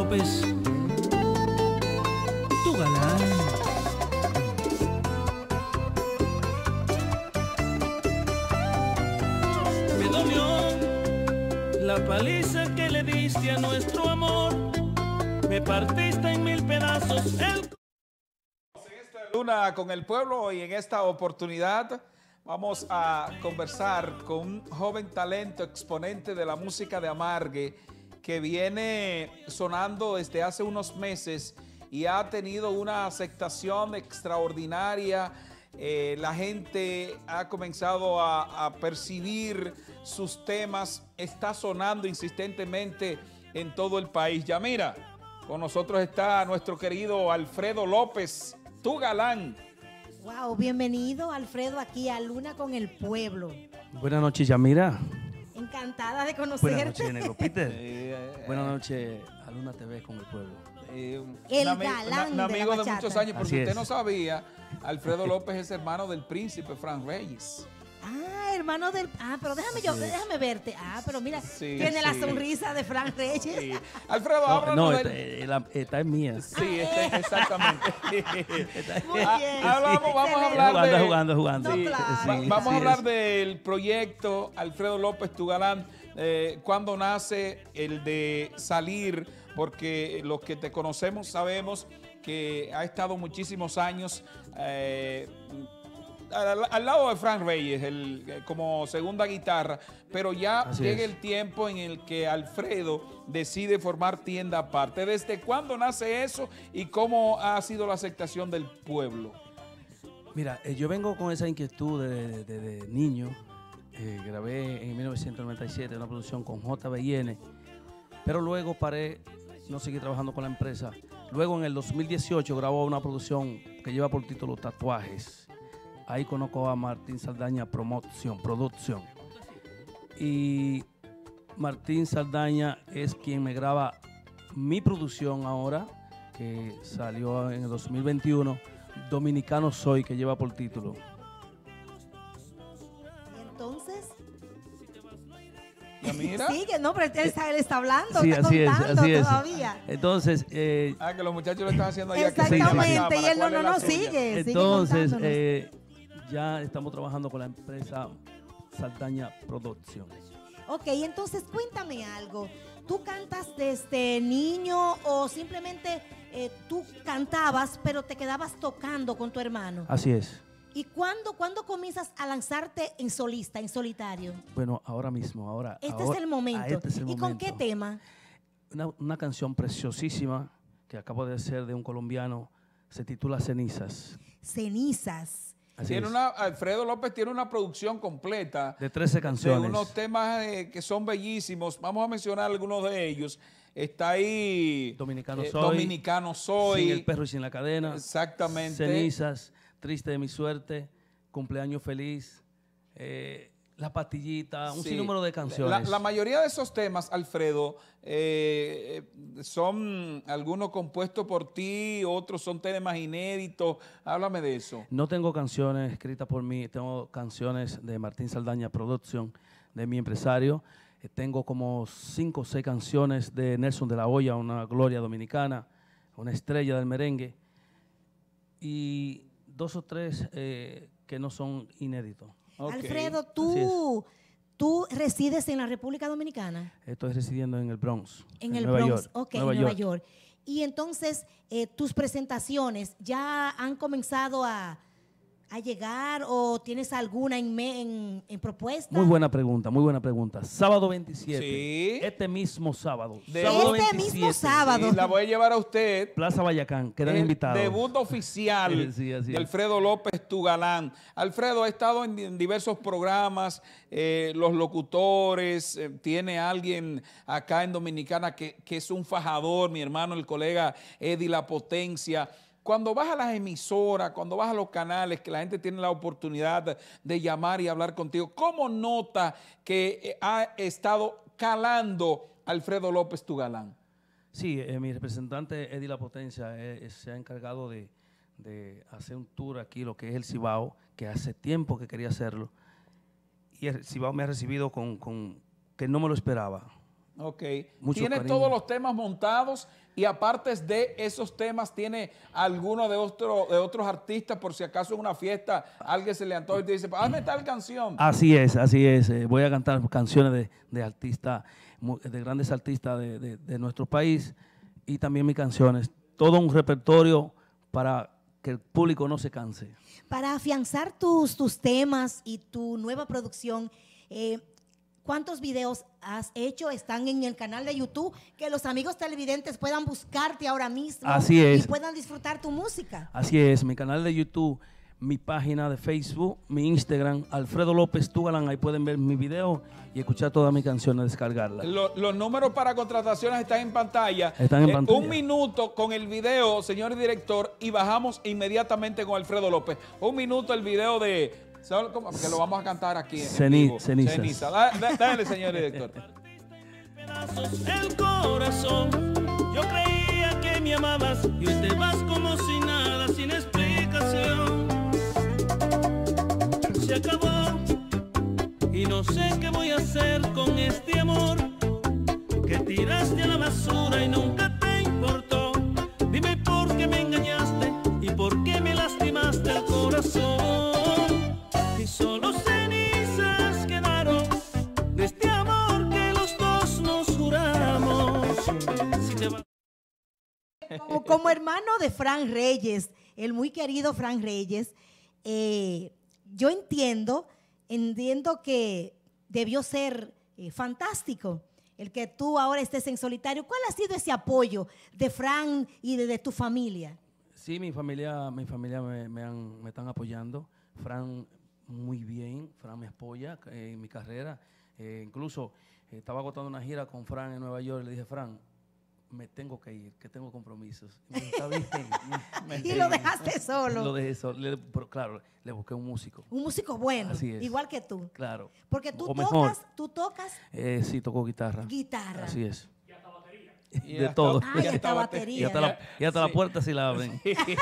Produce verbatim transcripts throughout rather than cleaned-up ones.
López, tu galán. Me dolió la paliza que le diste a nuestro amor. Me partiste en mil pedazos el... Luna con el pueblo, y en esta oportunidad vamos a conversar con un joven talento, exponente de la música de Amargue, que viene sonando desde hace unos meses y ha tenido una aceptación extraordinaria. Eh, la gente ha comenzado a, a percibir sus temas, está sonando insistentemente en todo el país. Ya mira, con nosotros está nuestro querido Alfredo López, tu galán. Wow, bienvenido Alfredo aquí a Luna con el pueblo. Buenas noches, Yamira. Encantada de conocerte. Buenas noches, Negro Peter. Eh, Buenas noches a Luna T V con el pueblo. Eh, El un ami- galán un de amigo la de, bachata. muchos años, porque Así usted es. no sabía, Alfredo López es hermano del príncipe Frank Reyes. Ah, hermano del... Ah, pero déjame yo, déjame verte. Ah, pero mira, Sí, tiene la sí. sonrisa de Frank Reyes. Sí. Alfredo, No, háblanos no, del- esta, eh, la- esta es mía. Sí, este- exactamente. Muy Ah, bien. hablamos, vamos a Excelente. hablar Jugando, de... jugando, jugando. No, Sí, claro. va- Sí, vamos sí, a hablar es. del proyecto Alfredo López, tu galán. Eh, ¿Cuándo nace el de salir? Porque los que te conocemos sabemos que ha estado muchísimos años eh, al, al lado de Frank Reyes, el, como segunda guitarra, pero ya Así llega es. el tiempo en el que Alfredo decide formar tienda aparte. ¿Desde cuándo nace eso y cómo ha sido la aceptación del pueblo? Mira, eh, yo vengo con esa inquietud de, de- de niño. Eh, grabé en mil novecientos noventa y siete una producción con J B I N, pero luego paré, no seguí trabajando con la empresa. Luego en el dos mil dieciocho grabó una producción que lleva por título Tatuajes. Ahí conozco a Martín Saldaña Promoción, Producción. Y Martín Saldaña es quien me graba mi producción ahora, que salió en el dos mil veintiuno, Dominicano Soy, que lleva por título. Y entonces, ¿Ya mira? sigue, no, pero él está, él está hablando, Sí, está así es, contando así es. todavía. Entonces, eh, Ah, que los muchachos lo están haciendo allá. Que siga la Exactamente, y cámara, él no, ¿cuál no, es la no, suya? sigue, sigue entonces contándonos. eh, ya estamos trabajando con la empresa Saldaña Producción. Ok, entonces cuéntame algo. ¿Tú cantas desde niño o simplemente eh, tú cantabas pero te quedabas tocando con tu hermano? Así es. ¿Y cuándo, cuándo comienzas a lanzarte en solista, en solitario? Bueno, ahora mismo, ahora. Este ahora- es el momento. ah, este es el ¿Y con momento. qué tema? Una, una canción preciosísima que acabo de hacer de un colombiano, se titula Cenizas. Cenizas. Así Tiene es. una, Alfredo López tiene una producción completa De trece de canciones. unos temas eh, que son bellísimos. Vamos a mencionar algunos de ellos. Está ahí Dominicano eh, Soy. Dominicano Soy. Sin el perro y sin la cadena. Exactamente. Cenizas, Triste de mi suerte, Cumpleaños feliz, eh, La pastillita, un Sí. sinnúmero de La, canciones. la mayoría de esos temas, Alfredo, eh, eh, son algunos compuestos por ti, otros son temas inéditos. Háblame de eso. No tengo canciones escritas por mí, tengo canciones de Martín Saldaña Production, de mi empresario. Eh, tengo como cinco o seis canciones de Nelson de la Hoya, una gloria dominicana, una estrella del merengue. Y dos o tres eh, que no son inéditos. Ok. Alfredo, Así tú, tú resides en la República Dominicana, Estoy residiendo en el Bronx. en el Nueva Bronx, York, ok, Nueva Nueva York. York. Y entonces, eh, tus presentaciones ya han comenzado a, a llegar o tienes alguna en, me- en, en propuesta? Muy buena pregunta, muy buena pregunta. Sábado veintisiete. Sí. Este mismo sábado. De- sábado Este mismo sábado. Sí, la voy a llevar a usted. Plaza Bayacán, quedan El invitados. debut oficial Sí, así de es. Alfredo López, tu galán. Alfredo ha estado en, en diversos programas, eh, los locutores, eh, tiene alguien acá en Dominicana que, que es un fajador, mi hermano, el colega Eddie La Potencia. Cuando vas a las emisoras, cuando vas a los canales, que la gente tiene la oportunidad de, de llamar y hablar contigo, ¿cómo nota que eh, ha estado calando Alfredo López, tu galán? Sí, eh, mi representante Eddie La Potencia eh, eh, se ha encargado de, de hacer un tour aquí, lo que es el Cibao, que hace tiempo que quería hacerlo. Y el Cibao me ha recibido con, con que no me lo esperaba. Ok. Mucho ¿Tiene cariño. todos los temas montados? Y aparte de esos temas, ¿tiene alguno de, otro, de otros artistas? Por si acaso en una fiesta alguien se le antoja y te dice, hazme tal canción. Así es, así es. Eh, voy a cantar canciones de, de artistas, mu- de grandes artistas de, de- de nuestro país y también mis canciones. Todo un repertorio para que el público no se canse. Para afianzar tus, tus temas y tu nueva producción, eh, ¿cuántos videos has hecho? Están en el canal de YouTube, que los amigos televidentes puedan buscarte ahora mismo. Así es. Y puedan disfrutar tu música. Así es, mi canal de YouTube, mi página de Facebook, mi Instagram, Alfredo López Tugalán. Ahí pueden ver mi video y escuchar todas mis canciones, descargarlas. Lo- los números para contrataciones están en pantalla. Están en Eh, pantalla. Un minuto con el video, señor director, y bajamos inmediatamente con Alfredo López. Un minuto el video de... ¿sabe cómo? Porque lo vamos a cantar aquí en Ceni- vivo. cenizas. Ceniza. Da- da- Dale, señor director. Pedazos el corazón. Yo creía que me amabas y hoy te vas como si nada, sin explicación. Se acabó y no sé qué voy a hacer con este amor que tiraste a la basura y nunca te importó. Dime por qué me engañaste y por qué me lastimaste el corazón. Y solo cenizas quedaron de este amor que los dos nos juramos. Si te va- Como, como hermano de Fran Reyes, el muy querido Fran Reyes, eh, yo entiendo, entiendo que debió ser eh, fantástico el que tú ahora estés en solitario. ¿Cuál ha sido ese apoyo de Fran y de, de tu familia? Sí, mi familia, mi familia me, me, han- me están apoyando. Fran, muy bien. Fran me apoya eh, en mi carrera. Eh, incluso eh, estaba agotando una gira con Fran en Nueva York. Le dije, Fran, me tengo que ir, que tengo compromisos. Y me dijo, está bien. Y lo dejaste solo. Lo dejé solo. Le- pero claro, le busqué un músico. Un músico bueno, Así es. igual que tú. Claro. Porque tú O mejor. tocas, tú tocas Eh, sí, tocó guitarra. guitarra. Así es. Y De hasta- todo. Ah, y hasta hasta batería. Y hasta la, y hasta la Sí. puerta sí la abren.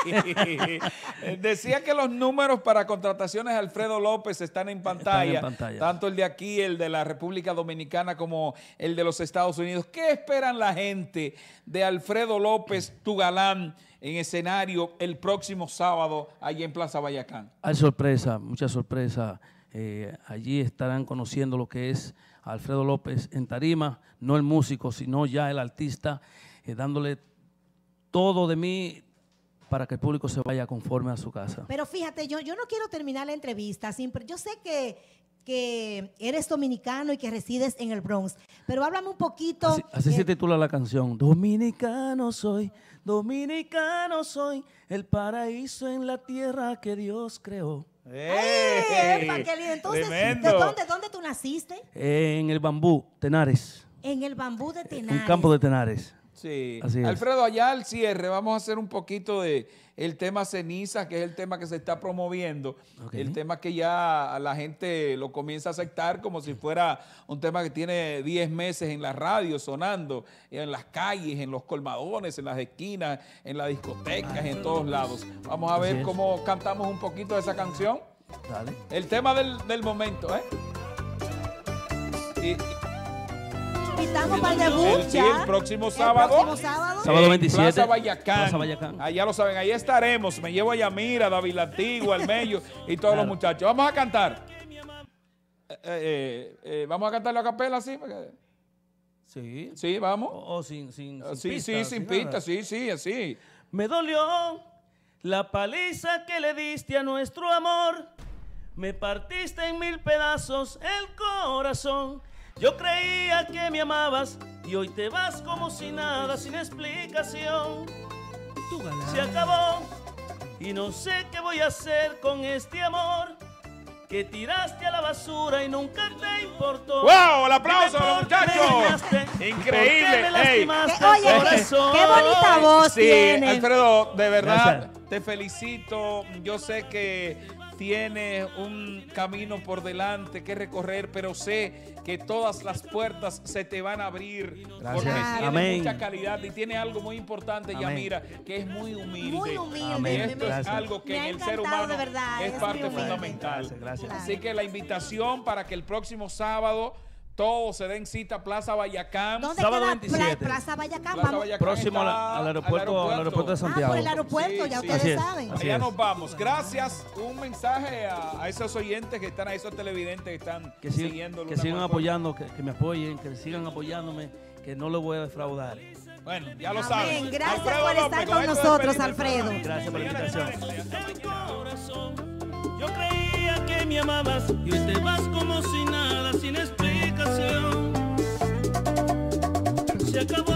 Decía que los números para contrataciones de Alfredo López están en pantalla, Están en pantalla. tanto el de aquí, el de la República Dominicana, como el de los Estados Unidos. ¿Qué esperan la gente de Alfredo López Tugalán en escenario el próximo sábado allí en Plaza Bayacán? Hay sorpresa, mucha sorpresa. Eh, allí estarán conociendo lo que es Alfredo López en tarima, no el músico, sino ya el artista, eh, dándole todo de mí para que el público se vaya conforme a su casa. Pero fíjate, yo, yo no quiero terminar la entrevista sin, yo sé que, que eres dominicano y que resides en el Bronx, pero háblame un poquito. Así, así eh, se titula la canción. Dominicano soy, dominicano soy, el paraíso en la tierra que Dios creó. ¡Ay, epa, qué lindo! Entonces, Tremendo. ¿de dónde, dónde tú naciste? En el Bambú, Tenares, En el Bambú de Tenares. un campo de Tenares. Sí. Así es. Alfredo, allá al cierre vamos a hacer un poquito de el tema ceniza, que es el tema que se está promoviendo, Ok. el tema que ya la gente lo comienza a aceptar como si fuera un tema que tiene diez meses en la radio sonando, en las calles, en los colmadones, en las esquinas, en las discotecas, en todos lados. Vamos a Así ver es. cómo cantamos un poquito de esa canción. Dale. El tema del, del momento, ¿eh? Y- y- Invitamos para el debut el, sí, ya. el próximo El sábado. próximo sábado. Sábado en veintisiete, Plaza Bayacán. Plaza Bayacán. Allá lo saben, ahí estaremos. Me llevo a Yamira, David La Antigua, al Mello y todos los Claro. muchachos. Vamos a cantar. Eh, eh, eh, vamos a cantarlo a capela, ¿sí? Porque- Sí. Sí, vamos. O, o sin, sin, sin Sí, pista, sí, sin nada. pista, sí, sí, así. Me dolió la paliza que le diste a nuestro amor. Me partiste en mil pedazos el corazón. Yo creía que me amabas y hoy te vas como si nada, sin explicación. Se acabó y no sé qué voy a hacer con este amor que tiraste a la basura y nunca te importó. ¡Wow! ¡El aplauso Dime a los por qué me muchachos! engañaste y por qué Increíble, me ey. lastimaste Que- el oye, qué, corazón. qué bonita voz Sí, tiene. Alfredo, de verdad, Gracias. te felicito. Yo sé que tienes un camino por delante que recorrer, pero sé que todas las puertas se te van a abrir. Gracias. Porque tienes Amén. mucha calidad y tiene algo muy importante, Amén. Yamira, que es muy humilde. Muy humilde. Amén. Y esto es Gracias. algo que Me en ha el ser encantado, humano de verdad, es es parte muy humilde. fundamental. Gracias, gracias. Así que la invitación para que el próximo sábado todos se den cita Plaza Bayacán. ¿Dónde sábado queda veintisiete. Pla- Plaza Bayacán? Plaza Vamos. Bayacán Próximo está a la- al, aeropuerto, al aeropuerto de Ah, Santiago. por el aeropuerto, Sí, ya sí. ustedes Así es. saben. Así Allá es. nos vamos. Gracias. Un mensaje a, a esos oyentes que están, a esos televidentes que están Que, sigan- siguiendo. que Luna sigan con el apoyando, que, que me apoyen, que sigan apoyándome, que no les voy a defraudar. Pueblo. Bueno, ya lo Amén. saben. Gracias Alfredo por López, estar con con esto nosotros, despedimos el Alfredo. programa. Gracias por la invitación. El corazón. Yo creía que me amabas y hoy te vas como si nada, sin explicación. Se acabó